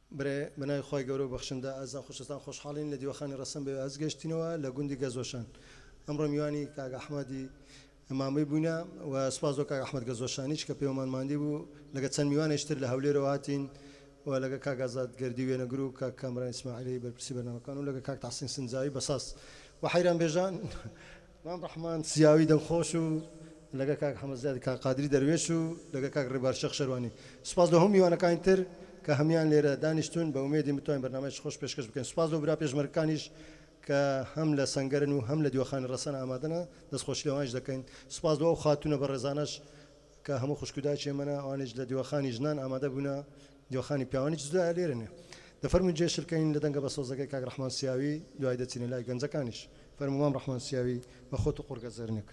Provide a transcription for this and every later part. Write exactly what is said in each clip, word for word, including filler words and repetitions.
برێ بەناوی خۆی گەورە و بەخشندە ئازان خۆشەستان خۆشحاڵین لە دیوەخانی ڕەسەن بە ئەز گەشتینەوە لە گوندی گەزۆشان ئەمڕۆ میوانی کاک ئەحمەدی ئەمامەی بووینە و سوپاس بۆ کاک ئەحمەد گەزۆشانیش کە پێوەمان ماندی بوو لەگە چەند میوانێشتر لە هەولێرەوە هاتین و لەگە کاک ئازاد گەردی وێنەگر و کاک کامران ئیسماعیلی بەرپرسی بەرنامەکان و لەگە کاک تەحسین سنجاوی بەساس و حەیران بێژان مام ڕەحمان سیاوی دەمخۆش و لەگە کاک حەمەدزادی کاک قادری دەروێش و لەگە کاک ڕێبار شەخ شەروانی سوپاس لە هەموو میوانەکانی تر کە هەمان لێرە دانیشتون بە ئومێدی بتوانین بەرنامەیەکی خۆش پێشکەش بکەین سوپاس بۆ برا پێشمەرگەکانیش کە هەم لە سەنگەرن و هەم لە دیوەخانی ڕەسەن ئامادەنە دەستخۆشی لەوانش دەکەین سوپاس بۆ ئەو خاتونە بە ڕێزانەش کە هەموو خوشکودای چێمەنە ئەوانش لە دیوەخانی ژنان ئامادە بوونە دیوەخانی پیاوانی جودا لێرەنێ دەفەرمون جێشرکەین لە دەنگە بە سۆزەکەی کاک ڕەحمان سیاوی دوای دەچینە لای گەنجەکانیش فەرموو مام ڕەحمان سیاوی بە خۆت و قورگە زەرنێک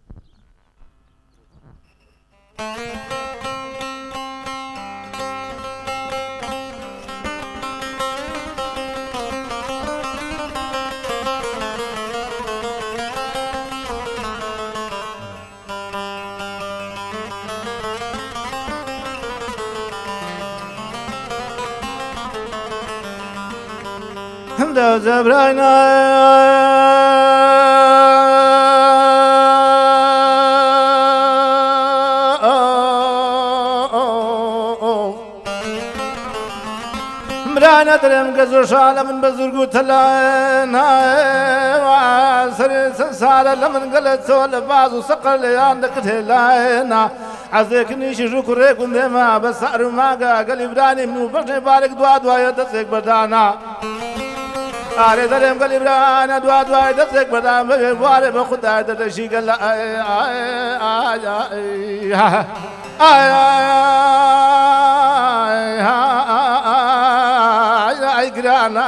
لو زبرنا مرانا درم قزوش من بزرقو تلانا وعسر سنسالة لمن قلت سول بعض وسقر ليان دكتلانا عزيك نيشي شكريك وندما بس عرو ماقا قلي براني منو بشني بارك دوا دوا يدسك بدانا آره درم قلي برانا دوا دوا يدسك بدانا بواري بخدا يدسي قل آي آي آي آي آي آي آي قرانا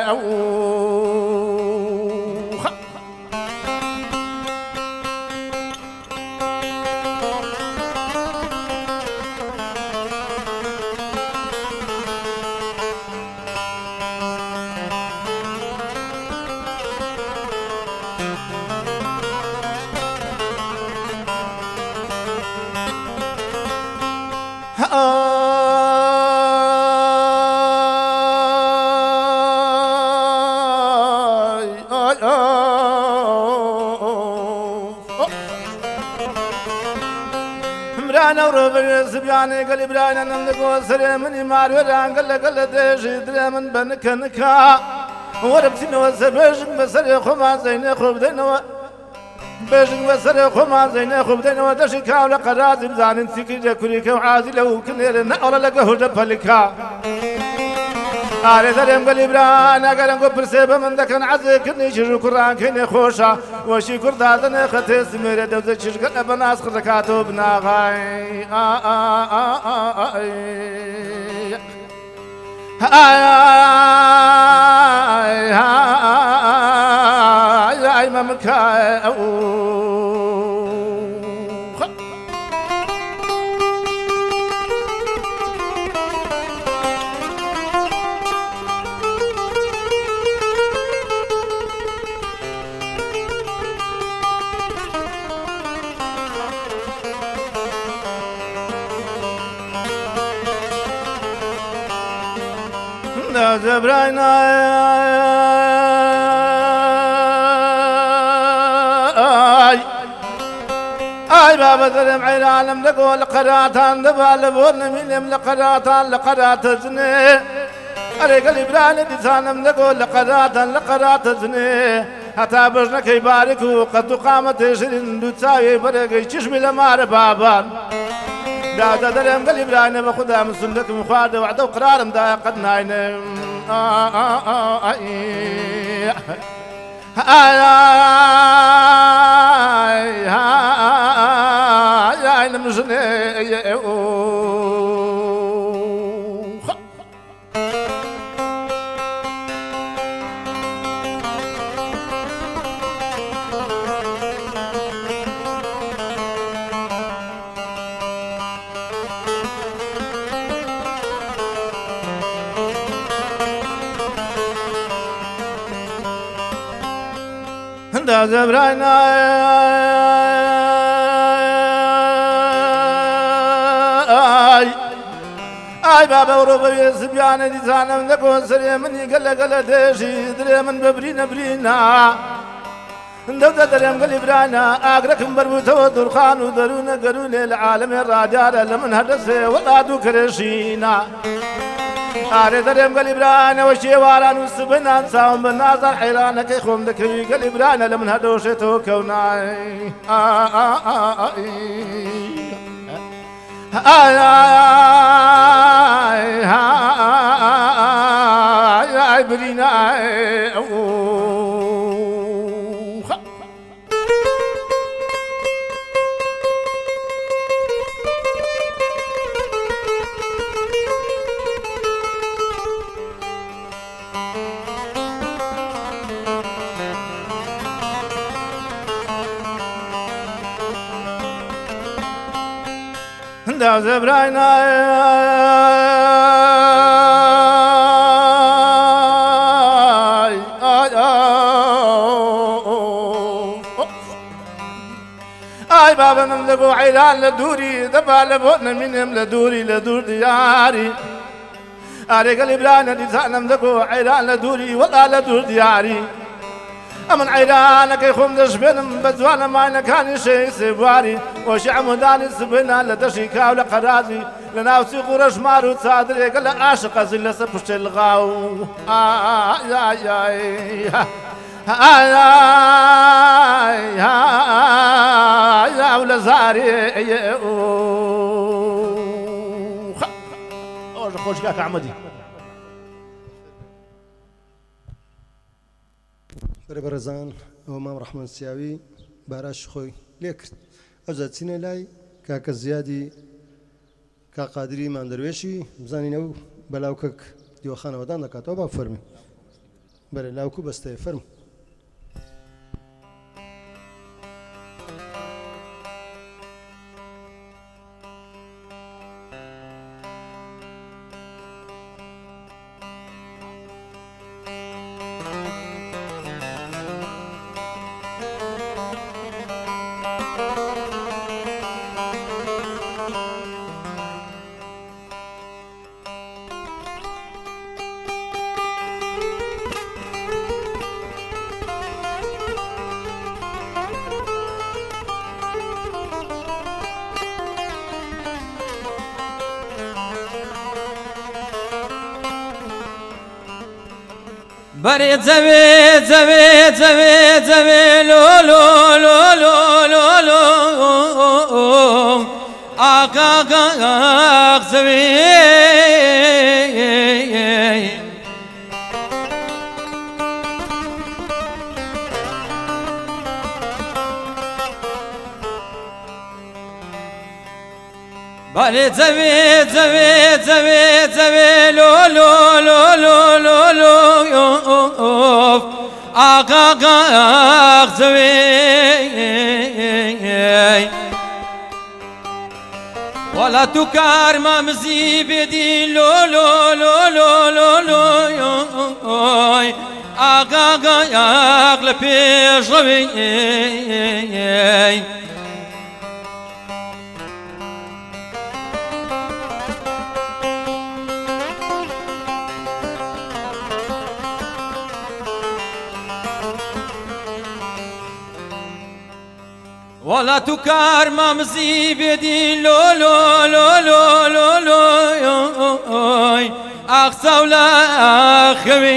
مرانا وروبر سبياني قلي برانا نملكو سري مني ماروران قل قل ديشي دري من بنك نكا وربتين وسبيجن بسري خما زيني خوب دينو بيجن وسري خما زيني خوب دينو دشي كاولا قرازم زانن سيكي جاكوريكا وعازلو كنير نقل لقه جبالكا آره درم قلي برانا قلن قو برسيبا من دكن عزيك نيشي شكران كيني خوشا وشي كردا دني خطي سميري دوزي ششقل بناس خركاتو بناغاي آه آه آه آه آي آي آي آي ممكاي زبرانا اي اي بابا درم عين عالم لقول قراتان دبال بون من لقراتان لقرات زني اريق الابران ديسانم لقول لقراتان لقرات زني حتى بجنك يبارك وقد قامت شرين دوتساوي برق چشم لمار بابان دا دا درم قلي برانا بخدا من سنك مخاد وعد وقرارم دا قد ناين آه آه آه آي آي آي آي نمجني دا زبرانا اي اي بابا بۆ بەوێ زبیانە دیزانم نەکۆن سەرێ منی گەلە گەلە دێژی درێ من ببرینە برینە دەودە دەرێم گەلی برانە ئاگرەکم بەربووتەوە دوورخان و دەروونە گەرونێ لە عالەمێ ڕادیارە لە من هەردەسێ وەڵا دوو کرێژینە ئارێ دەرێم گەلی برانەوە شێواران و سبنان چاوم بە نازار حەیرانەکەی خۆم دەکەوی گەلی برانە لە من هەردۆشێتەوە کەونای ئای ئای برینای دا زبراين اي بابا نملقو عيلان لدوري دبا لبونا منهم لدوري لدور دياري اري قلب لانا ديسان نملقو عيلان لدوري والله لدور دياري أمن عيرانك يخوم دشبنم بزوانا معنا كان شيء سبواري وشي عموداني سبنا لدشيكا ولقرازي لناوسي قرش مارو تصادري قال عاشق زي سبشت الغاو آي آي آي آي آي آي ولا زاري اوه خوش كاك عمدي بەرەبەرەزان ئەوە مام ڕەحمان سیاوی باراش خۆی لێ کرد ئەوجا چینە لای کاکە زیادی کاقادری مامدەروێشی بزانین ئەو بەلاوکەک دیوەخانەوەدان دەکاتەوە با فەرمی بەرە لاوکو بەستەیە فەرم بري زوي زوي زوي زوي لو لو لو لو لو لو آق آق آق زوي بري زوي زوي زوي زوي لو لو لو لو لو لو آق آق آق زوي ولا تكار ما مزي بدي لو لو لو لو لو لو آق آق آق لبيش روي ولا تكار ما مزي بيدي لو لو لو لو لو لو أخسى ولا خوي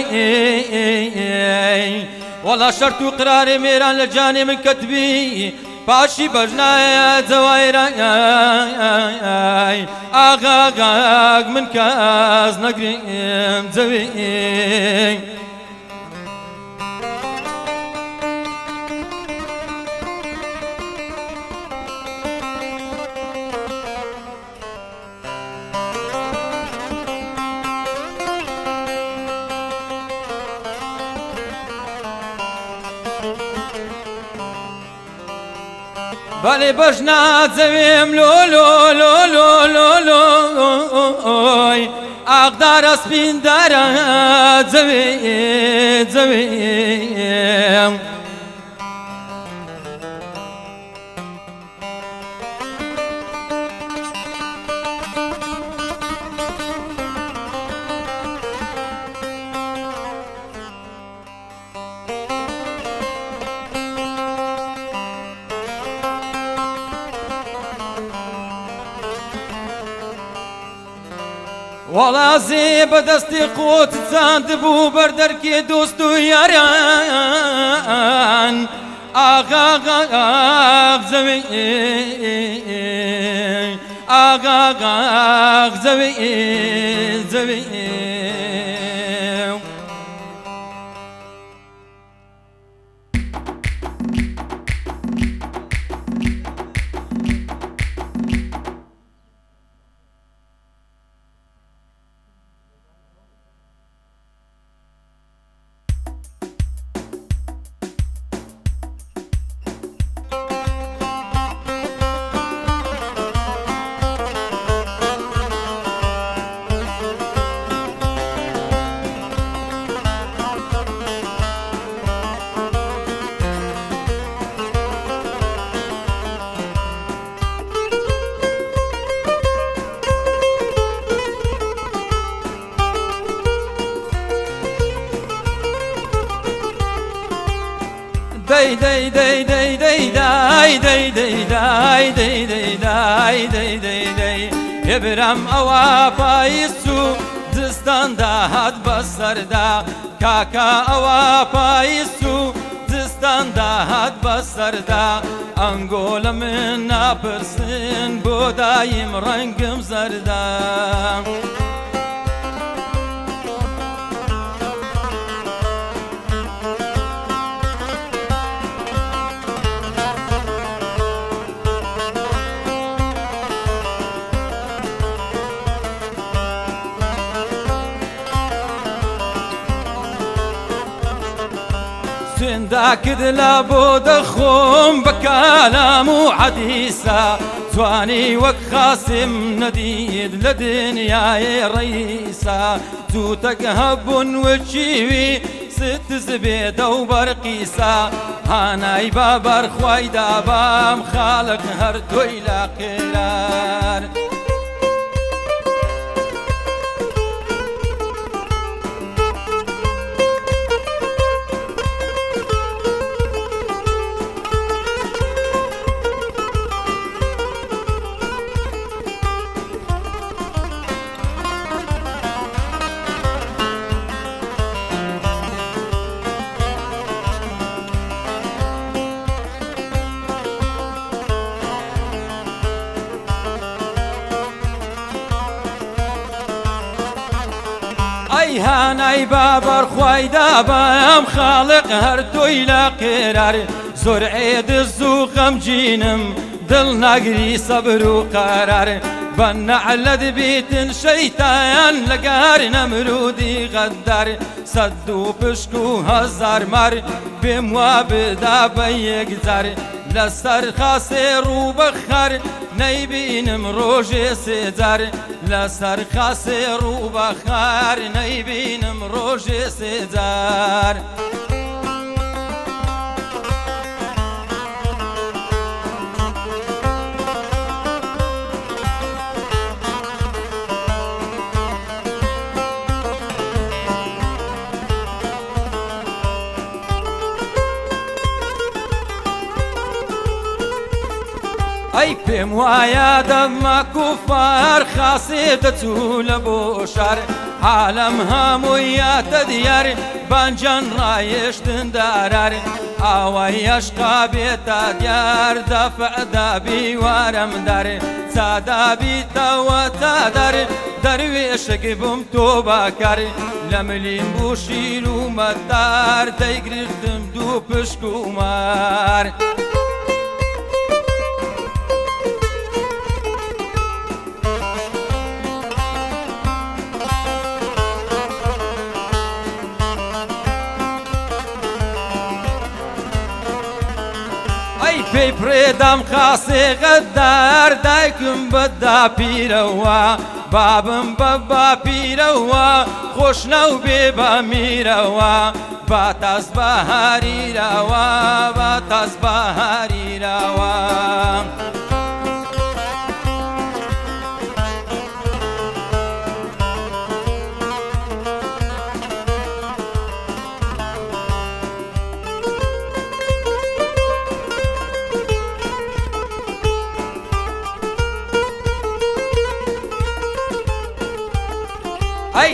ولا شرط قرار ميران لجاني من كتبي باشي بجنا زوايرا آغ آغ آغ من كاز نقريم زوي بالي بجنا زويم لو لو لو لو لو لو أقدر أسبين دارا زوي زوي وەڵازێ بەدەستی قوت چاند بوو بەردەرکێ دۆست و یاریان ئاغاغاغ زەوی ئاغاغاغ زەوی زەوی داي داي داي داي داي داي داي داي داي داي داي داي داي داي داي ابرم اوا پایسو دستان دا هات بسردا کاکا اوا پایسو دستان دا هات بسردا انگول من نپرسن بو دایم رنگم زردا سنداكد لابد خم بكلام وحديثا زواني وك خاسم نديد لدنيا رئيسا زوتك هب وتشيوي ست زبيدة وبرقيسا هاناي بابر خويدا بام خالق هردو إلى قرار اي هاناي بابر خويدا بام خالق هردوي لا قرار زور عيد الزوخم جينم دل ناقري صبر وقرار بنعلد بيت شيطان لقار نمرودي غدار صدو بشكو هزار مار بموابدا بيقزار لسر خاسر وبخار نيبينم روجي سيزار لسر خاسر وبخار نيبينم روجي سيزار اي بهم ويا دم كفار خاصيته لبوشار عالم همويا تديار بانجان رايش تندارار اوي اشقى بيتا ديار دفع دابي ورم دار سادابي توتا دار درويش قبم توبا كار لملين بوشيل ومدار ديقرختم دو بشكومار في بريدم خاصي غدار دايكم بدا بيروا بابم بابا بيروا خوشنا وبيبا ميروا باتاز بهاري روا باتاز بهاري روا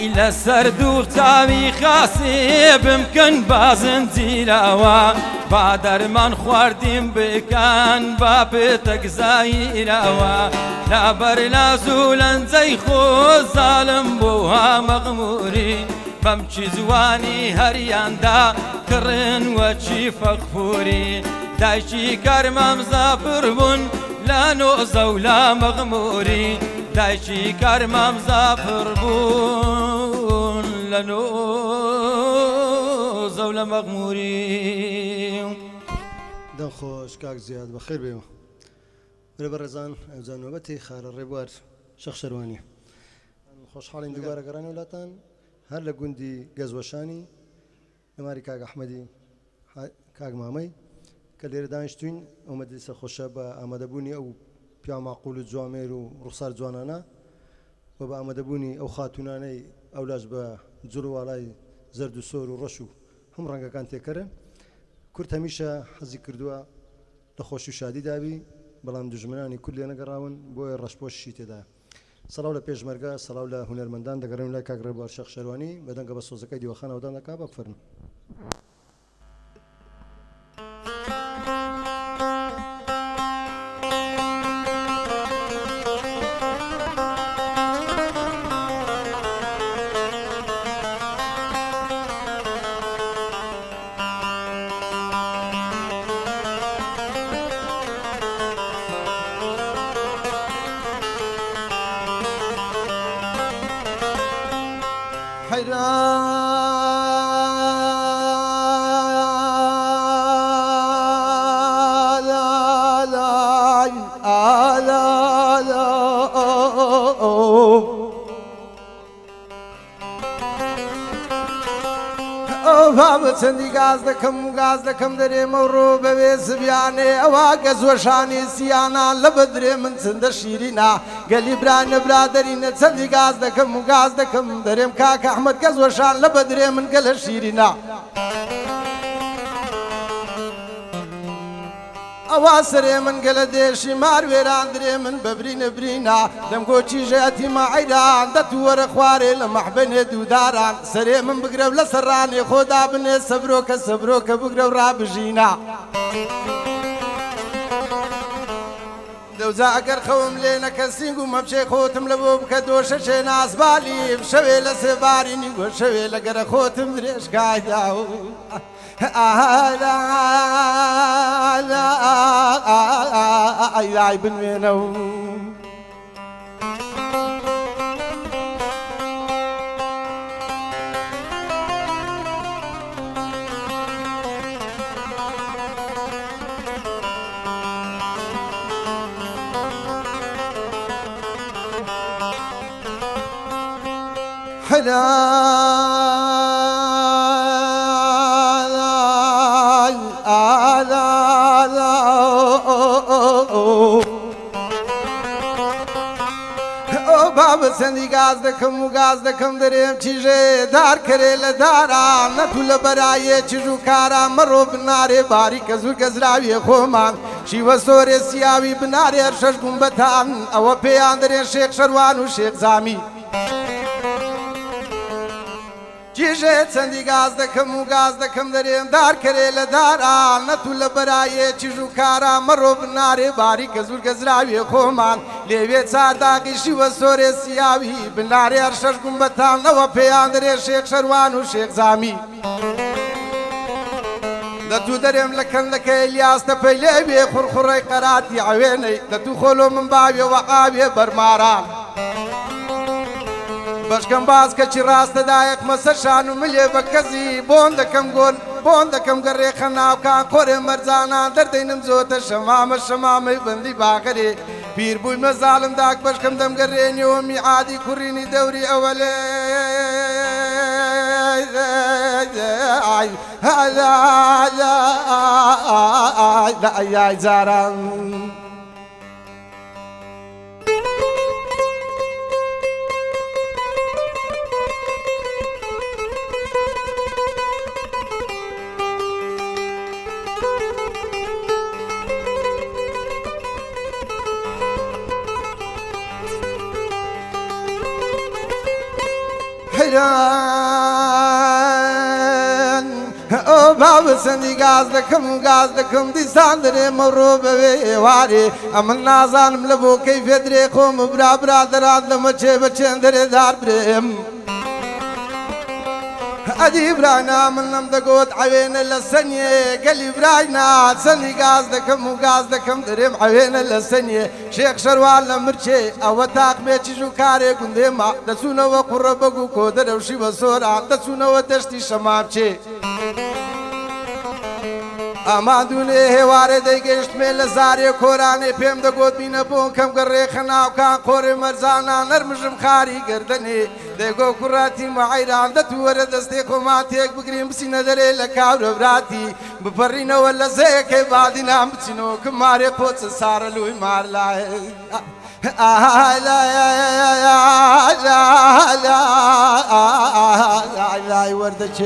ئەی لەسەر دوور چاوی خاسێ بمکەن بازن جیراوە با دەرمان خواردیم بکەن با پێتەک زایراوە لابەر لاز و لەنجەی خۆ زاڵم بۆ ها مەغموری بەم چی جوانی هەریاندا کڕن وەچی فەقفوری دایکی کارمام زاپڕ بوون لە نۆزە و لە مەغموری دایکی کارمام زاپڕ بوون لە نۆزە و لە مەغموری دەمخۆش کاک زیاد بەخێر بێەوە برە بەڕێزان ئەوجا نۆبەتی خارە ڕێبوار شەخ شەروانی خۆشحاڵین دووبارە گەڕانی وڵاتان هەر لە گوندی گەزوەشانی لەماری کاک ئەحمەدی کاک مامەی کە لێرە دانیشتوین ئەومەدی سەرخۆشە بە ئامادەبوونی ئەو پیا ماقول و جوامێر و ڕوخسار جوانانە و بە ئامادەبوونی ئەو خاتونانەی ئەولاش بە جوڵوواڵای زەرد و سۆر و ڕەش و هەم ڕەنگەکان تێکەرن کورت هەمیشە حەزی کردووە لە خۆشی و شادی دابی بەڵام دوژمنانی کورد لێ نەگەڕاون بۆیە ڕەشپۆشی تێدایە سەڵاو لە پێشمەرگە سەڵاو لە هونەرمەندان دەگەڕێن لای کاک ڕێبوار شەخ شەروانی بەدەنگە بە سۆزەکەی دیوەخانەوەدان دەکا بەفەرن چەندی گاز دەکەم و گاز دەکەم دەرێمە و ڕۆ بەوێ زبیانێ ئەوە گەزوەشانی سییانان لە بەدرێ من چندە شیرینە گەلی برانە برادەرینە چەندی گاز دەکەم و گاز دەکەم دەرێم کاک ئەحمەد گەزوەشان لە بەدرێ من گەلە شیرینە ئەوا سەرێ من گەلە دێشی مار وێران درێ من بەبرینە برینە دەمگۆچی ژەتی ماعیران دەتووەرە خوارێ لە مەحبەنێ دووداران سەرێ من بگرە لە سەرڕانێ خۆدا بنێ سەبرۆکە سەبرۆکە بگرە و ڕابژینە دەوزا ئەگەر خەوم لێ نەکە سینگ و مەبچێ خۆتم لە بۆ بکە دۆشە چێ ناسبالی شەوێ لە سێبارینی وە شەوێ لە گەرە خۆتم درێژگایدا و ئای بنوێنە و حلا بابە چەندی گاز دەکەم و گاز دەکەم دەرێم چیژێ دار کرێ لە داران نەتوو لە بەرایە چیژ و کاران مەڕۆ بنارێ باریکە زوور گەزراویە خۆمان شیوە سۆرێ سیاوی بنارێ هەر شەش گومبەتان ئەوە پێیان دەرێن شێخ شەروان و شێخ زامی چیژێ چەندی گاز دەکەم و گاز دەکەم دەرێم دار کرێ لە داران نەتوو لە بەرایە چیژ و کاران مەڕۆ بنارێ باریکە زوور گەزراویە خۆمان لێوێ چارداقی شیوە سۆرێ سیاوی بنارێ هەر شەش گومبەتان ئەوە پێیان دەرێ شێخ شەروان و شێخ زامی دەتوو دەرێم لە کەندەکە ئیلیاس تەپەی لێوێ خوڕخوڕەی قەراتی عوێنەی دەتوو خۆلۆ من باوێەوە ئاوێ بەرماران بەشکەم باز کەچی ڕاستەدایەک مەسەرشان و ملێ بە کەزی بۆن دەکەم گۆن بۆن دەکەم گەڕێخە ناوکان کۆرێ مەرجانان دەردەینم زۆتە شەمامە شەمامەی بەندی باغەرێ پیر بووی مەزاڵم داک بەشکەم دەمگەڕێنیەوە میعادی کوڕینی دەوری ئەوە لێ ئای جاران حیران ئەو باوە سندی گاز دەکەم و گاز دەکەم دیسان دەرێ مەڕۆ بەوێ ئێوارێ ئەمن نازانم لە بۆ کەی فێدرێ خۆم و برا برادەرات لەمە چێ بە چێن دەرێ دار برێم ئەدی براینا من لەم دەگوت عەوێنە لە سەنیێ گەلی براینا سەنی گاز دەکەم و گاز دەکەم دەرێم عەوێنە لە سەنیێ شێخ شەروان لە مرچێ ئەوە تاقمێ چیژ و کارێ گوندێمە دەچوونەوە قوڕە بەگ و کۆ دەرەوشی بە سۆرا دەچوونەوە دەشتی شەمامچێ ئامادونێ هێوارێ دەیگەیشتمێ لە زارێ کۆرانێ پێم دەگوت بینە بۆن کەم گەڕێ خەناوکان قۆڕێ مەرزانە نەرمژم خاری گردنێ دەیگۆ کوڕاتی مەعەیران دەتووەرە دەستێ خۆمان تێک بگرین بچینە دەرێ لە کاورە براتی بپەڕینەوە لە زەیەکەی بادینان بچینەوە کە مارێ پۆچە سارە لوی مار لایە لای وەردەچێ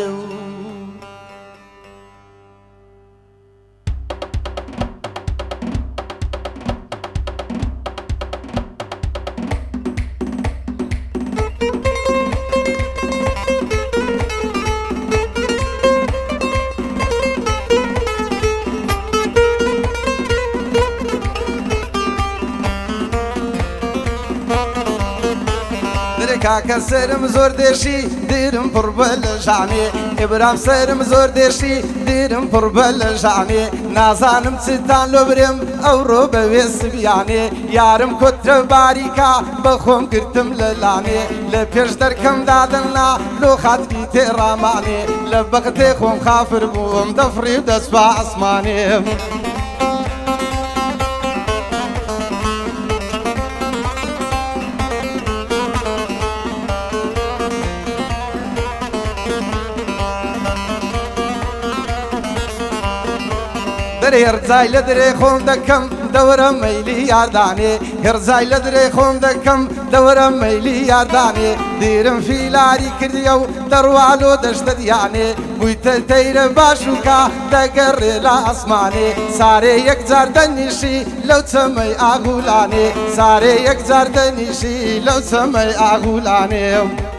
کاکە سرم زۆر دێشی دیرم پڕ بە لە ژانێ ئێبرام سرم زۆر دێشی دیرم پڕ بە لە ژانێ نازانم چتان لۆ برێم ئەوڕۆ بەوێ سبیانێ یارم کۆترە باریکا بە خۆم گرتم لە لانێ لە پێش دەرکەم دادەنا لۆ خاتری تێڕامانێ لە بەختێ خۆم خافر بووم دەفڕی و دەست بە ئەسمانێ هێرزای لە درێ خۆم دەکەم دەوەرە مەیلی یاردانێ هێرزای لە درێ خۆم دەکەم دەوەرە مەیلی یاردانێ دیرم فیلاری کردیە و دەڕوالۆ دەشتە دیانێ بوویتە تەیرە باشووکە دەگەڕێ لە ئەسمانێ سارێ یەکجار دەنیشی لەو چەمەی ئاغولانێ سارێ یەکجار دەنیشی لەو چەمەی ئاغولانێ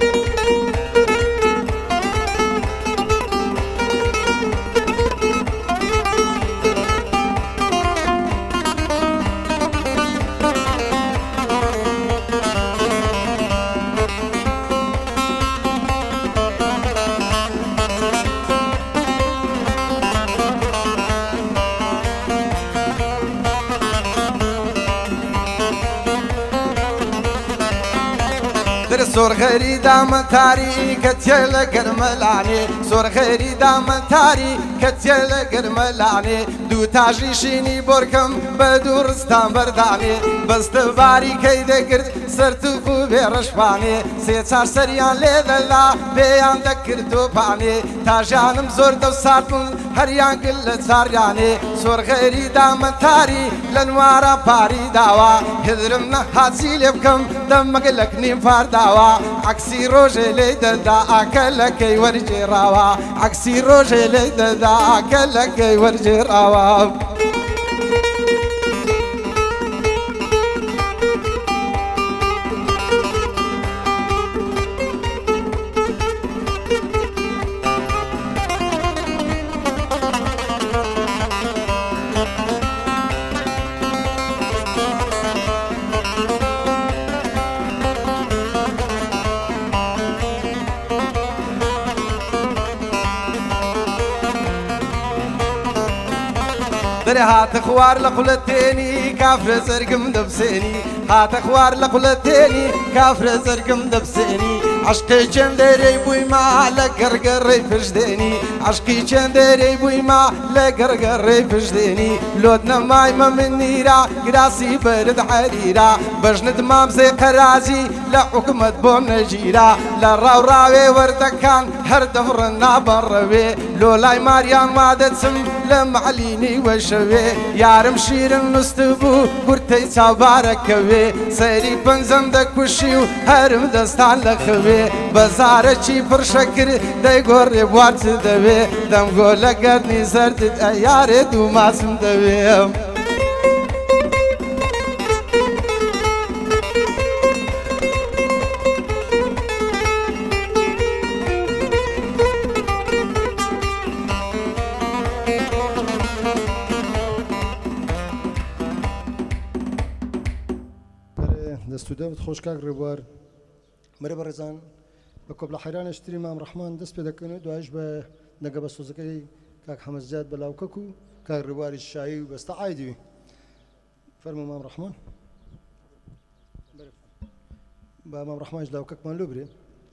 سۆرغەری دامەتاری کە چێ لە گەرمەلانێ سۆرغەری دامەتاری کە چێ لە گەرمەلانێ دوو تاژی شینی بۆرکەم بە دوو ڕستان بەردانێ بەستە باریکەی دەگرت سەرتوق و بێڕەشبانێ سێ چار سەریان لێ دەلا پێیان دەکرد تۆپانێ تاژیانم زۆر دەوسات بوون هەریان گل لە چاریانێ سۆرغەری دامەتاری لە نوارە پاری داوا هدرم نەهاچی لێ بکەم دەمەگەلەک نیم فارداوە عکسی ڕۆژێ لێ دەدا ئاکەلەکەی وەرجێڕاوە عکسی ڕۆژێ لێ دەدا ئاکەلەکەی وەرجێڕاوە درێ هاتە خوار لە قولەتێنی کافرە زەرگم دەبسێنی هاتە خوار لە قولەتێنی کافرە زەرگم دەبسێنی عشقی چەندێرەی بوویما لە گەرگەڕێی پشدێنی عشقی چەندێرەی بوویما لە گەرگەڕێی پشدێنی لۆت نەمایمە من نیرا گراسی بەرد حەریرا بەژنت مامزێ قەرازی لە حکومەت بۆم نەژیرا لە ڕاوڕاوێ وەردەکان هەر دەفڕن نابەڕەوێ لۆ لای ماریان مادەچم لە معلینی وەشەوێ یارم شیرن نوست بوو کورتەی چاوبارەکەوێ سەری پەنجەم دەکوشی و هەرم دەستان لە خەوێ بەزارەکی پڕشەکر دەیگۆڕێ بوارچ دەوێ دەمگۆ لە گەرنی زەردت ئەیارێ دوو ماسم دەوێ دەوت خۆشکاک ڕێبوار مەرە بەڕێزان بە کۆبلە حەیرانەشتری مام ڕەحمان دەست پێ دەکەن و دوایش بە نەگە بە سۆزەکەی کاک حەمەزیاد بەلاوکەک و کاک ڕێبواری شایی و بەستە ئایدی فەرموو مام ڕەحمان با مام ڕەحمانش لاوکەکمان لۆ برێ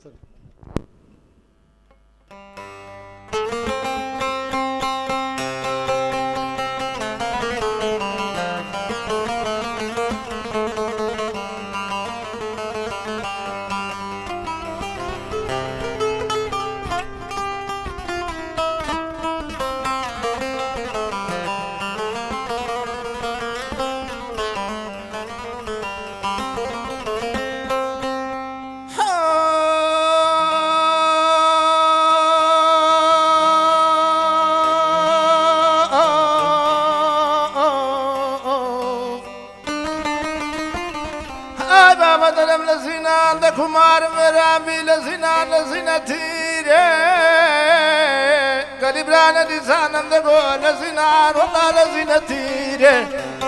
kumar merami lazina lazina tire galibrana disanam de go lazina rola lazina tire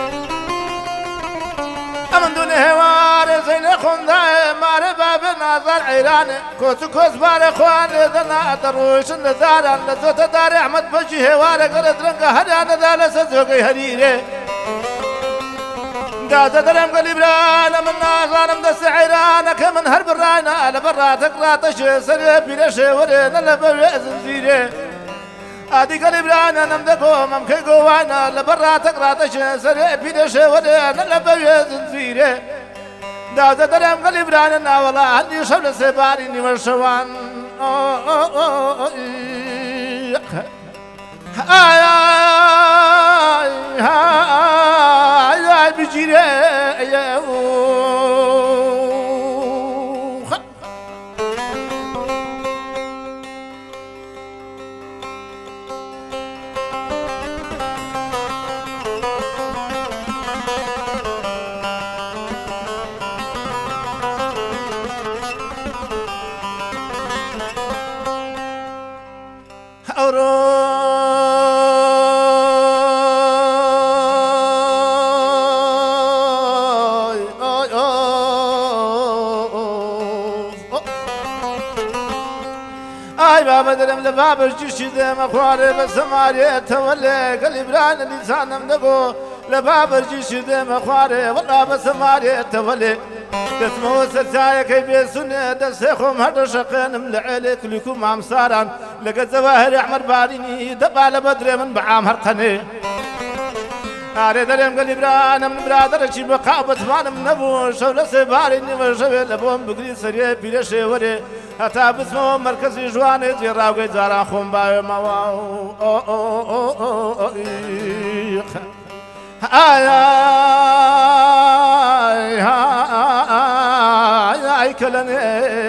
aman dun hewar zain khunda mare bab nazar iran koz koz bar khwan dana darush nazaran lazat dar ahmad bashi hewar garat rang hadan dal sazogi harire قاعد درم قلبرانا من نازانم دس عيرانا كمن هرب الرانا على براتك لا تشي سري بلش ورينا لبوي زنزيري ادي قلبرانا نمدكو ممكن قوانا لبراتك لا تشي سري بلش ورينا لبوي زنزيري قاعد درم قلبرانا والله عندي شبل سباريني ورشوان هاي هاي هاي بجيري يا بدرم لبابر جشيده مخواري بسماري تولي قلبران لسانم نقو لبابر جشيده مخواري والله بسماري تولي دسمو سلسايا كي بيسوني دسيخم هذا شقين ملعلي كلكم عم ساران لقد زواهر احمر باريني دبال بدري من بعام هرقني آره درم قلبران من برادر شي بقابة مانم نبو شولة سباريني وشوي لبوم بقري سريه بيلشي وري حتى بسمو مركزي جواني زيراوغي زاران خون باوي مواو آي آي آي آي كلني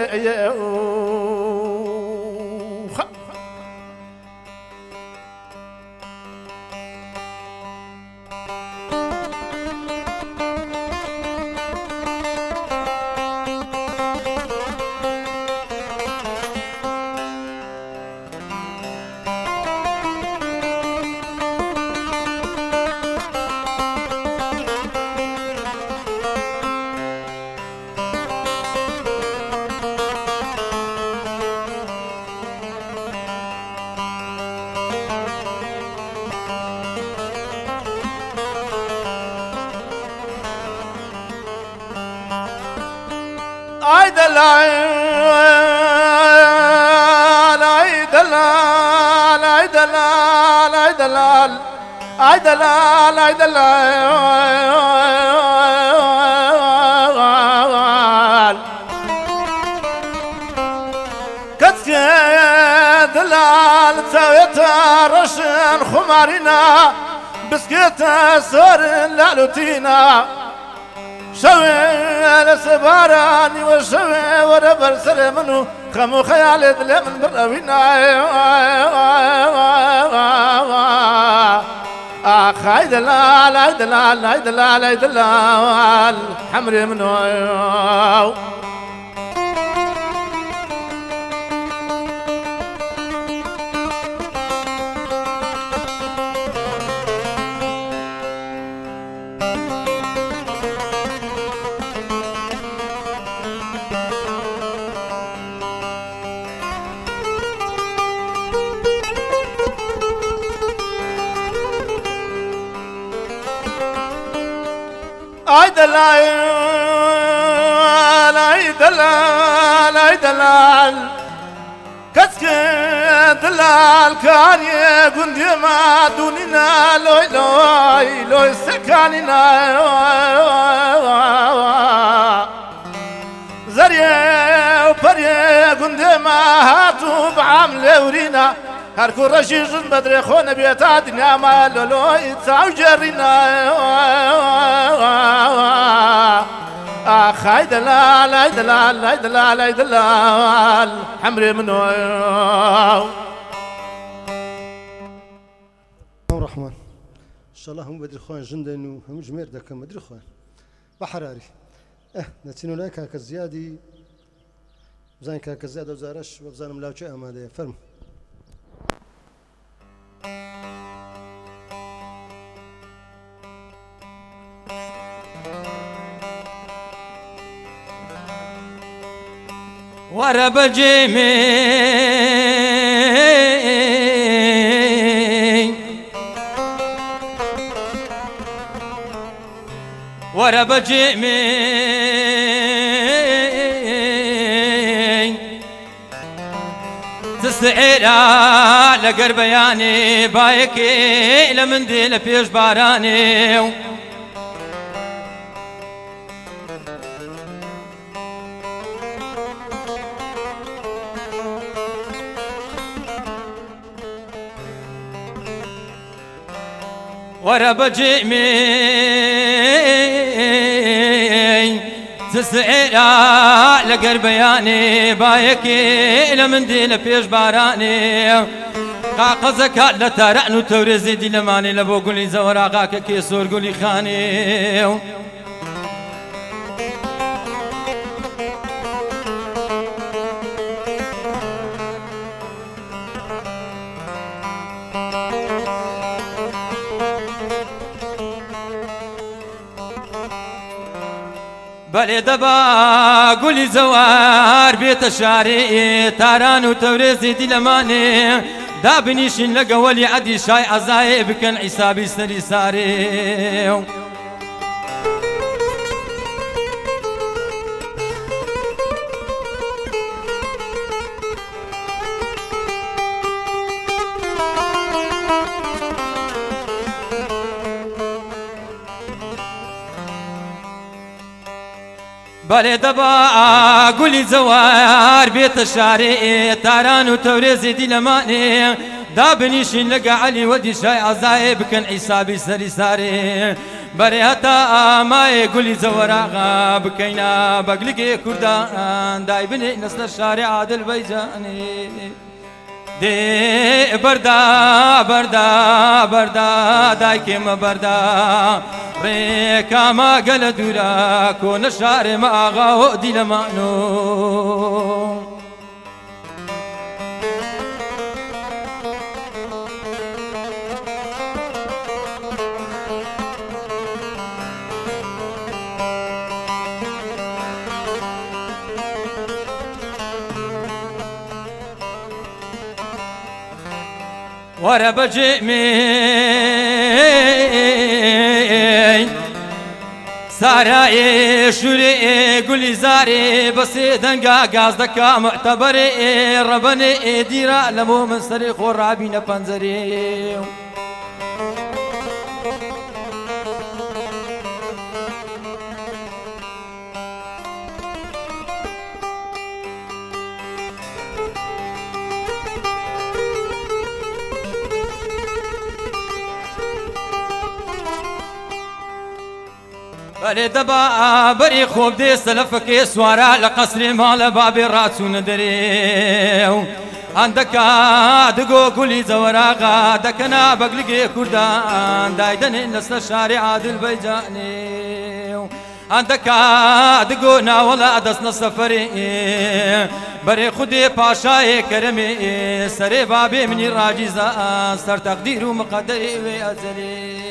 ay dalal ay dalal ay dalal ay dalal ay dalal ay dalal كتك دلال تاويت رشن خمارنا بسكت سور لالوتينا شوي لسباراني وشوي وربر سلمنو خمو خيال من بروينا اخ هاي دلال هاي دلال هاي دلال هاي دلال حمري منو اي دلال اي دلال اي دلال كسك دلال كان يقول ما دوننا لوي لوي لوي سكاننا زريا وبريا قند ما هاتوا بعمل ورينا هركو رشيش بدري خونا بيتا دنيا ما لوي تساو جرينا اخ هاي دلال هاي دلال هاي دلال هاي دلال حمري منو الرحمن ان شاء الله هم بدري خوان جندن هم جمير دك مدري خوان بحراري اه نتينو لك هكا زيادي بزين هكا زياده وزارش وبزان ملاوشي اماده فرم ورا بجيمي ورا بجيمي تسعيرا لقربياني بايكي لمندي لبيش باراني ورا بجيمي تسعيرا لقربياني بايكي لمندي لبيش باراني قاقزك لترأن وتورزي دي لماني لبو قولي زوراقاك كيسور قولي خاني بلي دبا قولي زوار بيت شاري تاران وتورزي دي لماني دابنيشن لقولي عدي شاي عزاي بكن عسابي سري ساري بلي دبا قولي زوار بيت الشاري تاران وتورزي دي لماني دابنيشن لقى علي ودي شاي عزاي بكن عسابي سري ساري بريهتا ما يقولي زوراغا بكينا بقلقي كردان دايبني نسل الشارع عادل بيجاني دي بردا بردا بردا دايكم بردا ريكا ما قل دورا كون شار ما غاو دي لمانو ورا بجيمي ساراي شوري قولي زاري بسي دنقا قازدكا معتبري ربني ديرا لمو من سري خورابين بنزري بلي دبا بري خوب دي سلفك سوارا لقصري مال بابي راتون دريو عندك دقو قولي زوراغا دكنا بقلقي كردان دايدن نسل الشارع عادل بيجاني عندك دقو ناولا دسنا سفري بري خدي باشاي كرمي سري بابي مني راجزا سر تقدير ومقدري وازلي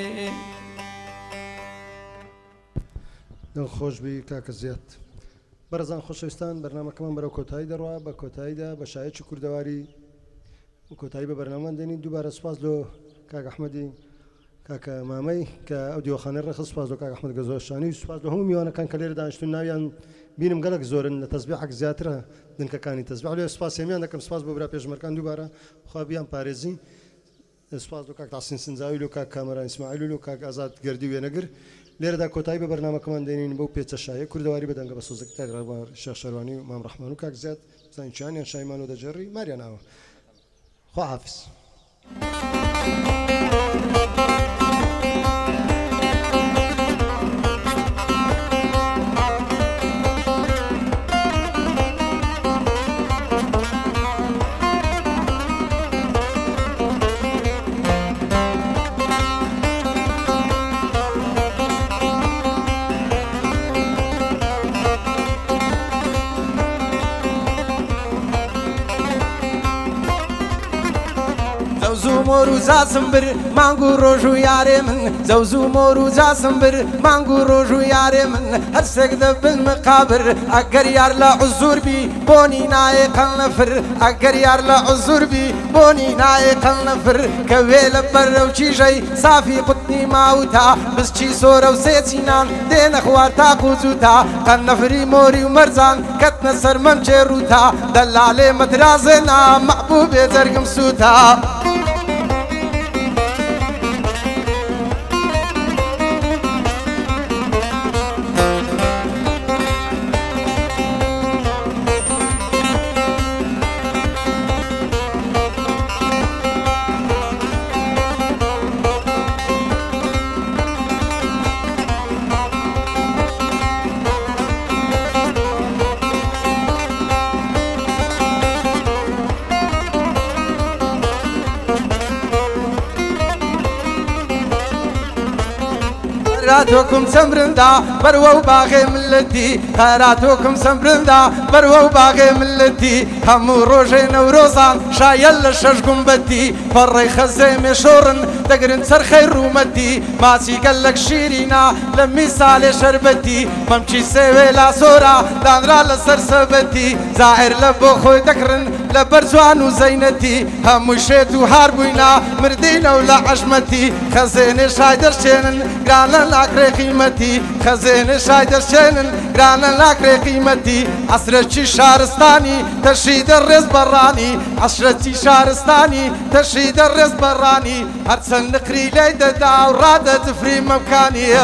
دڵ خۆش بی کاکە زیات بەرەزان خۆشەویستان بەرنامەکەمان بەرەو کۆتایی دەڕوا بە کۆتاییدا بە شایەتی کوردەواری و کۆتایی بە بەرنامەمان دێنین دووبارە سوپاس لۆ کاک ئەحمەدی کاکە مامەی کە ئەو دیوەخانەی ڕێخست سوپاس بۆ کاک ئەحمەد گەزۆشانی و سوپاس بۆ هەموو میوانەکان کە لێرە دانیشتون ناویان بینم گەلک زۆرن لە تەسبیحێک زیاترە دنکەکانی تەسبیح لێ سوپاس هێمیان دەکەم سوپاس بۆ برا پێشمەرکان دووبارە خوا بیان پارێزی سوپاس بۆ کاک تاسین سنجاوی و کاک کامەران ئیسماعیل و کاک ئازاد گەردی وێنەگر لێرەدا کۆتایی بە بەرنامەکەمان دێنین بەو پێچە شایە کوردەواری بەدەنگە بە سۆزەکە تاگڕابار شێخ شەروانی و مام ڕەحمان و کاک زیاد زانیچیانیان شایمان و دەجێڕی ماریاناوە خوا حافظ. مۆرو زاسم بر مانگو ڕۆژ و یارێ من زەوز و مۆر و زاسم بر مانگو ڕۆژ و یارێ من هەرسێک دەبن مقابر ئەگەر یار لە عزور بی بۆنی نایە قەڵ نەفر ئەگەر یار لە عزور بی بۆنی نایە قەڵ نەفر کە وێ لە بەرە و چیژەی سافی قوتنی ماوتا بچی سۆرە و سێچینان دێنە خوار تاق و جووتا قەڵ نەفری مۆری و مەرزان کەتنە سەر مەم چێڕووتا دەلالێ مەترازێنا مەحبوبێ جەرگم سووتا. خيراتكم سمرندا بروا وباغي ملتي خيراتكم سمرندا بروا وباغي ملتي همو روجي نوروزان شايل الشش قنبتي فري خزيمي شورن تقرن سر خير رومتي ماسي قالك شيرينا لمي سالي شربتي ممشي سيوي لا سورا دانرا لسر سبتي زائر لبو خوي تكرن لبرزوان وزينتي همو شيتو هاربوينا مردينا ولا عشمتي خزيني شايدر شينن قرانا لاكري قيمتي خزيني شايدر شينن قرانا لاكري قيمتي عصرتي شارستاني تشيد الرز براني عصرتي شارستاني تشيد الرز براني هرسن نقري ليدا دا ورادة تفري ممكاني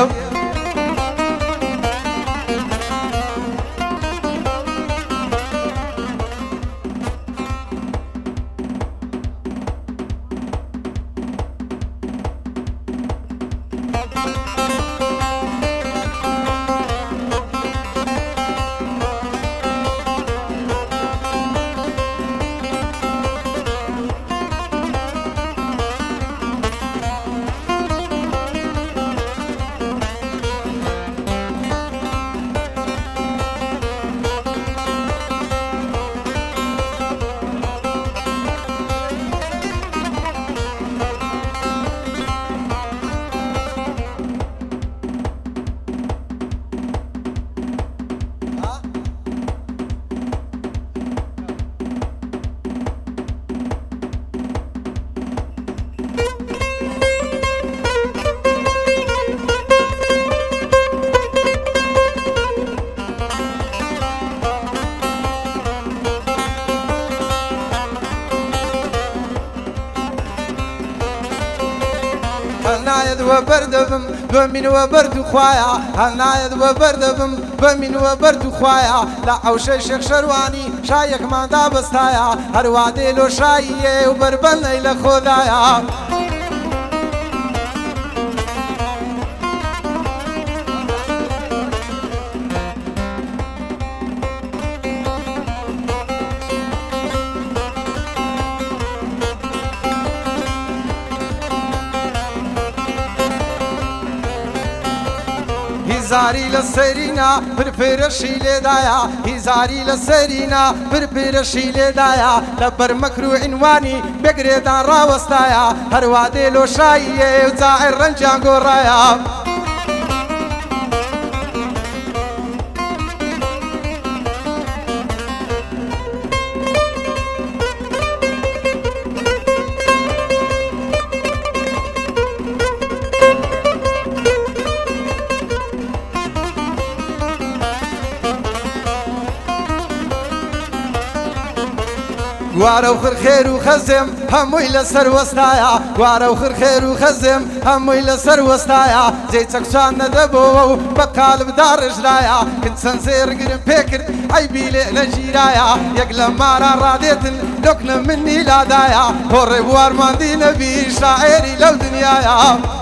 هنايد وبردبم بمين وبرد خوايا هنايد وبردبم بمين وبرد خوايا لا عوشي شيخ شرواني شايك ما دابستايا هروادي لو شايي وبربن إلى خدايا هزاري لسرينا بربرشي لدايا هزاري لسرينا بربرشي لدايا لبر مكرو عنواني بقريدان راوستايا هروادي لو شايي وزائر رنجان قرايا وارە و خێر و خەزم هەمووی لەسەر وەستایە وارە و خێر و خەزم هەمووی لەسەر وەستایە جێی چەکسان نەدەبەوە و بە قالبدا ڕژرایە کن چەند زێرگرم پێکرد ئەیبی لێ لە ژیرایە یەک لە مارە ڕادێتن دۆکنە منی لادایە هۆڕێ بوارماندی نەبی شاعێری لەو دنیایە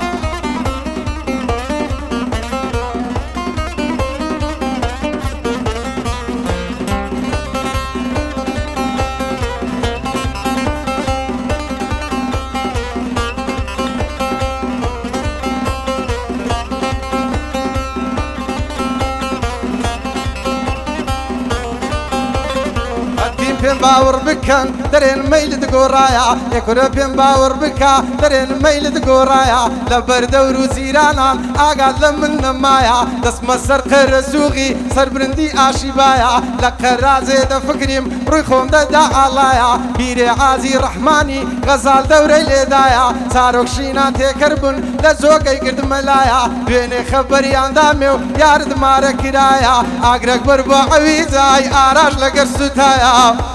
پێم باوەڕ بکەن دەرێن مەیلت گۆڕایە یەکورە پێم باوەڕ بکە دەرێن مەیلت گۆڕایە لە بەردەور و زیرانان ئاگات لە من نەمایە دەستمە سەر قەرە سووغی سەربرندی ئاشیبایە لە قەرازێ دەفکریم ڕووی خۆم دەدا ئاڵایە بیرێ ئازی ڕەحمانی غەزال دەورەی لێدایە چارۆکشینان تێکردبوون لە زۆگەی گردمەلایە دوێنێ خەبەریاندامێ و یارت مارە کرایە ئاگرەک بەر بۆ ئەویزای ئاراش لەگەر سوتایە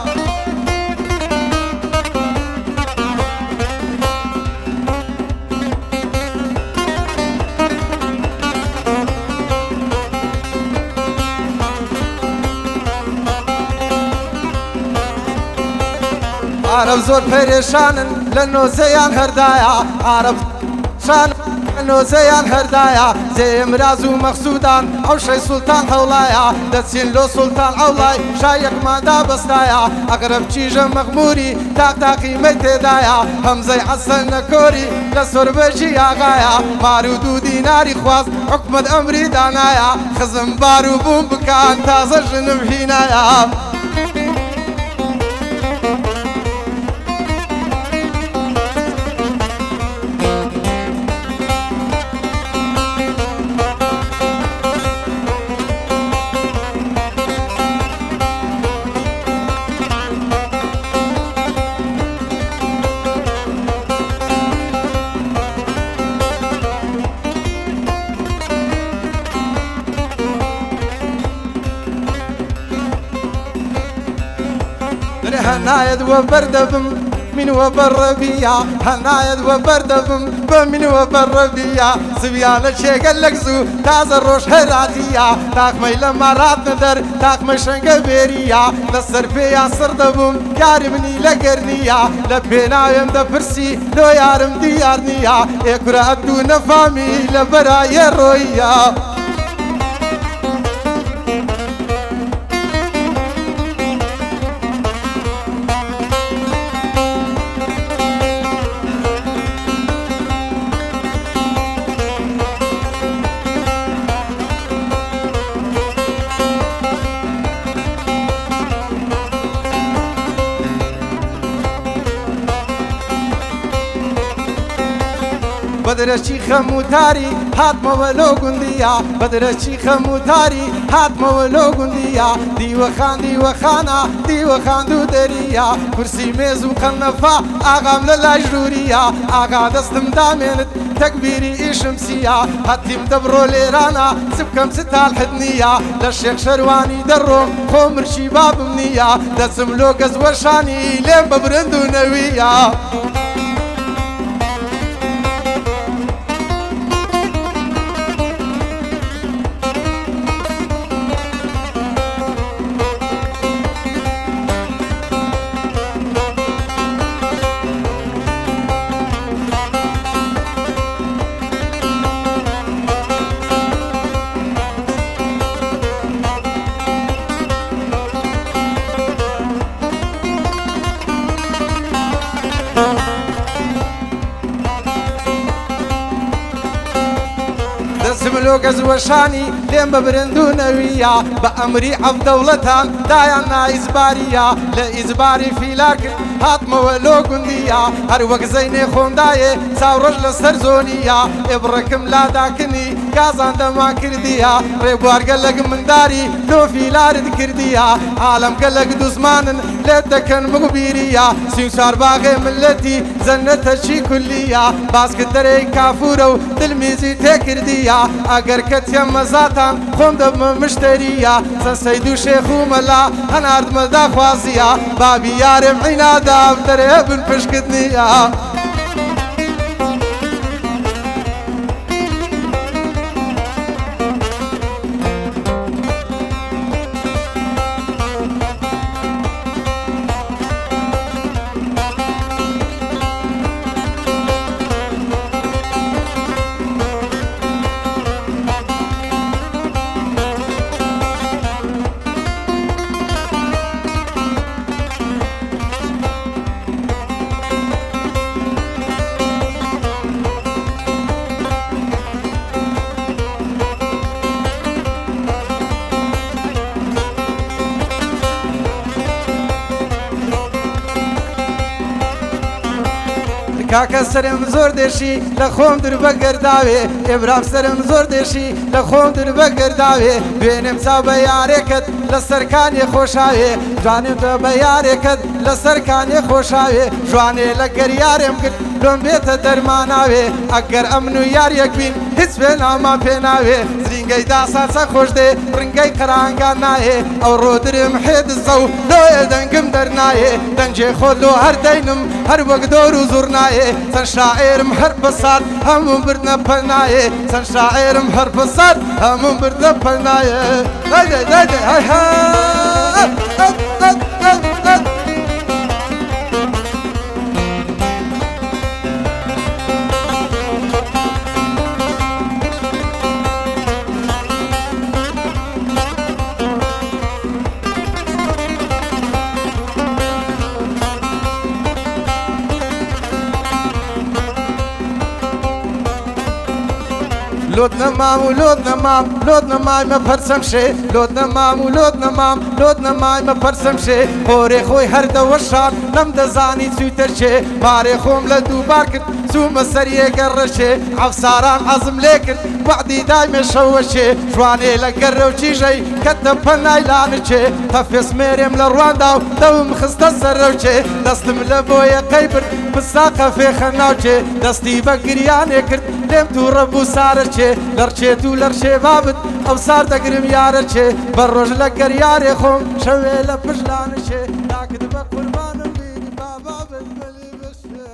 عرب زۆر پەرێشانن لە نۆزەیان هەردایە عرب شان لە نۆزەیان هەردایە زێمراز و مەخسوودان ئەو شەی سوڵتان هەوڵایە دەچین لۆ سوڵتان ئەوڵای شایەکماندا بەستایە ئەقرب چیژە مەغموری تاقتاقیمەی تێدایە هەمزەی حەسەن نەکۆری لە سۆربەژی ئاغایە مار و دوو دیناری خواست حکومەت ئەمری دانایە خزم بار و بووم بکان تازە ژنم هینایە هەنایەت وە بەردەبم من وە بەڕەبیە هەنایەت وە بەردەبم بە من وە بەڕەبیە زویا لە شێگەل لەگز و تازە ڕۆژ هەراتیە تاقمەی لە مارات نەدەر تاقمە شەنگە بێریە لەسەر پێیان سڕ دەبووم یاری منی لەگەر نییە لە پێناوێم دەپرسی لۆ یارم دیار نییە ئێکورە ئەدوو نەفامی لە بەرایە ڕۆیە بەدرەچی خەموتاری هاتمەوە لۆ گوندیە بەدرەچی خەموتاری هاتمەوە لۆ گوندیە دیوەخان دیوەخانە دیوەخاند و دەریە کورسی مێز و قەنەفا ئاغام لە لای ژووریە ئاغا دەستم دامێنت تەکبیری ئیشم سیە هەتیم دەبڕۆ لێرانە چ بکەم چ تاڵحت نییە لە شێخ شەروانی دەڕۆم خۆ مرشی بابم نییە دەچم لۆ گەزوەشانی لێم بە برند و نەویە دەستم لۆ گەزوەشانی لێم بە برند و نەویە بە ئەمری عەبدەوڵەتان دایان نائیزباریە لە ئیزباری فیلا کرد هاتمەوە لۆ گوندیە هەر وەک زەینێ خۆمدایێ چاوڕۆژ لەسەر زۆنیە ئێبڕەکەم لاداکنی گازان دەما کردیە ڕێبوار گەلەک منداری لۆ فیلارت کردیە عالەم گەلەک دوزمانن لێت دەکەن مگوبیریە سینسار باغێ ملەتی جەنەتە چی کولیە باسکردەرەی کافورە و دڵمیزی تێکردیە ئەگەر کەتیە مەزاتان خۆم دەبمە مشتریە چەند سەید و شێخ و مەلا هەناردمەدا خوازیە بابی یارم عینادا دەرێ بن پشکردنیە کاکە سرم زۆر دێشی لە خۆم دربە گەرداوێ ئێبرام سرم زۆر دێشی لە خۆم دربە گەرداوێ دوێنێم چاو بە یارێکت لە سەرکانێ خۆشاوێ جوانێم تۆ بە یارێکت لە سەرکانێ خۆشاوێ جوانێ لە گەریارێم کرد لۆم بێتە دەرماناوێ ئەگەر ئەمن و یاریەک بین هیچ بێ ناما پێ ناوێ زرینگەی داساچە خۆش دێ ڕنگەی قەرانگان نایێ ئەو ڕۆدرم حێدزە و لۆیە دەنگم دەرنایێ دەنجێ خۆت لۆ هەر دەینم هەر وەک دۆر و زوور نایێ چەند شاعێرم هەر بەسات هەموو بردنە پەنایێ چەند شاعێرم هەر بەسات هەموو بردە پەنایێ لۆت نەمام و لۆت نەمام لۆت نەمای مەپەرسەم شێ لۆت نەمام و لۆت نەمام لۆت نەمای مەپەرسەم شێ هۆرێ خۆی هەردەوە شاد نەم دەزانی چووتە چێ مارێ خۆم لە دووبار کرد چوومە سەریە گەڕەشێ ئەفساران عەزم لێ کرد وعدی دایمێ شەوە چێ جوانێ لە گەرە و چیژەی کەتە پەنای لانچێ تەفێ سمێرێم لە ڕواندا و دەوم خستە سەرەوچێ دەستم لە بۆیەکەی برد بساقە فێخە ناوچێ دەستی بە گریانێ کرد لێم تووڕە بوو سارە چێ لەرچێت و لەرچێ بابت ئەو سار دەگرم یارە چێ بە ڕۆژ لە گەریارێ خۆم شەوێ لە پشلانە چێ ناکرد بە قوربانم بینی بابا بەلی بەشێ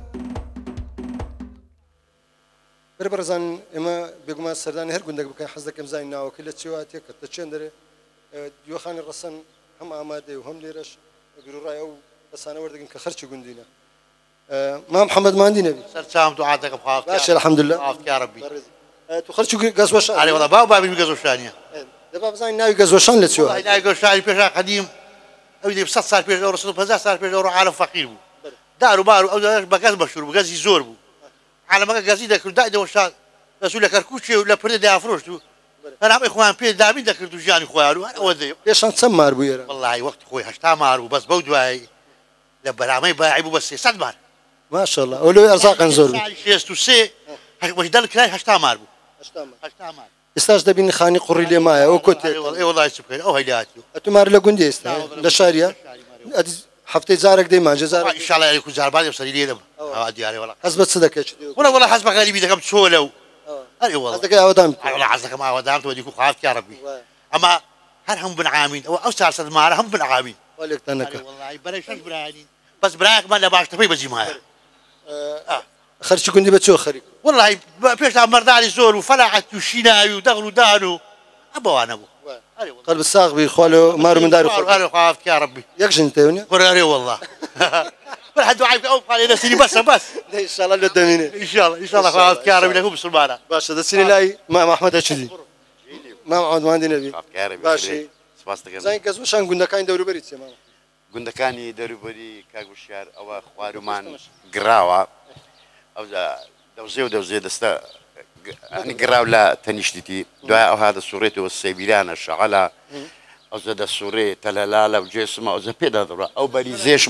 بەرە بەڕێزان ئێمە بێگومان سەردانی هەر گوندێک بکەین حەز دەکەم زانین ناوەکەی لە چێوە تێکرد لە چێن دەرێ دیوەخانی ڕەسەن هەم ئامادەی و هەم لێرەش بیرڕای ئەو بەسانە وەردەگرن کە خەرچی گوندینە ما محمد ماندي نبي سر سام دعاتك بخاف ماشي الحمد لله يا ربي تو خرجت غزوشان علي والله بابا بابي غزوشانيه دابا بزاين ناوي غزوشان لتشوا والله ناوي غزوشان بيش قديم او يدي بصات صار بيش رسول بزاف صار بيش عالم فقير بو دارو بارو او بغاز مشهور بغاز يزور بو على ما غازي ذاك دايده وشان رسول كركوشي ولا برد افروش انا اخوان بي دامين ذاك جاني خوارو انا ودي ليش تسمر بو يرا والله وقت خوي هشتا مارو بس بودواي لبرامي باعبو بس صد مار ما شاء الله ولو ارزاق نزور شيستو سي واش دلك لا هشتا مار بو هشتا مار هشتا مار استاج دبين خاني قري لي مايا او كنت اي والله يسبك او هيلاتو اتمار لغوندي است لشاريا حفتي زارك ديما جزارك ان شاء الله يكون زار بعد يوصل لي دم اه دياري والله حسب صدقك والله والله حسب غالبي دكم تسولو اي والله قصدك يا ودام والله عزك ما ودامت وديكم خافت يا ربي اما هل هم بن عامين او اوسع صد مار هم بن عامين ولك تنك والله بلاش برايين بس برايك ما لا باش تفي بزي معايا اه خرج كنت بتشو خريك والله فيش مردالي زول وفلعت وشيناي ودغلو دانو ابو انا ابو قلب الساق بيخوالو مارو من دارو خالو خافت يا ربي يكش انت هنا قراري والله ولا حد عايب او قال لي سيدي بس بس ان شاء الله للدمين ان شاء الله ان شاء الله خافت يا ربي لكم بسلمانه باشا دسيني لاي ما احمد اشدي ما معود ما عندي نبي باشا زين كزو شان قلنا كاين دوري بريت يا ماما گوندەکانی دەوروبەری کاگوشیار ئەوە خوارومان گراوە ئەو دەوزێ و دەوزێ دەستە گراو لە تەنیشتی دوای ئەو هاتە سوڕێتەوە سەیبیرانە شەعەلە ئەو زە دەسوڕێ تەلەلالە و جێسمە ئەو زە پێدا دەڕە ئەو بەری زێشمان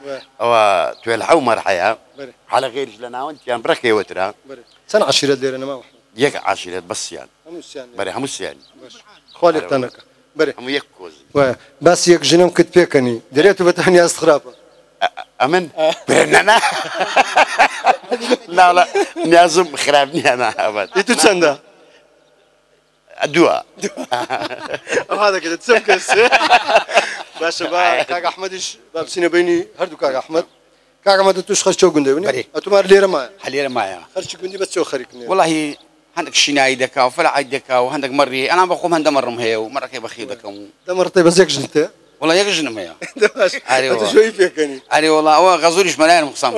او تويل عمر حياه بله. على غير جلنا وانت يعني بركه وترا سنة عشرة دير أنا ما أحمد يك عشرة بس يعني هموس يعني بري هموس يعني خالد تنك بري هم يك كوز و بس يك جنم كنت بيكني دريتو بتهني أستخرابه امن برننا لا لا لازم خرابني انا ابد إنتو تسندا الدواء هذا كده تسمكس باشا با كاك أحمدش بابسينا بيني هردو كاك أحمد كاك أحمد توش خش شو قندي بني بري. أتمار ليرة ما حليرة معايا خرش قندي بس شو خريكني والله عندك شناي دكا وفلع دكا وعندك مري انا بقوم هند مرم هي ومره كي بخيدك ده مرتي بس يك جنته والله يجنم هي ده باش أيوة. أنت شوي فيكني علي والله هو غزوليش ملايين مقسم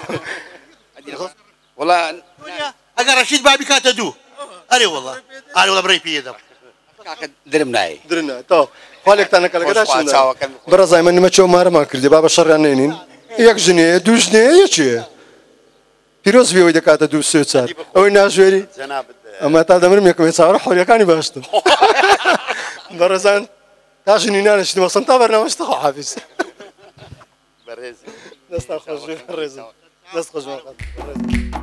والله اگر رشيد بابي كاتدو اري والله اري والله بري بيدا درمناي درنا تو خالك تنك على كده خوش شنو تساوى كم- برا زي ما نمشي مار ما كردي بابا شر عنينين يك جنيه دو جنيه يشي بيروز بيو إذا كانت دو سوت صار أو الناس جوري جناب أما تال دمر ميك ميسار حول يكاني باشتو برا زين تاجني نانا شنو وصلت برنامج تخو حافظ بريز نستخرج الرزق نستخرج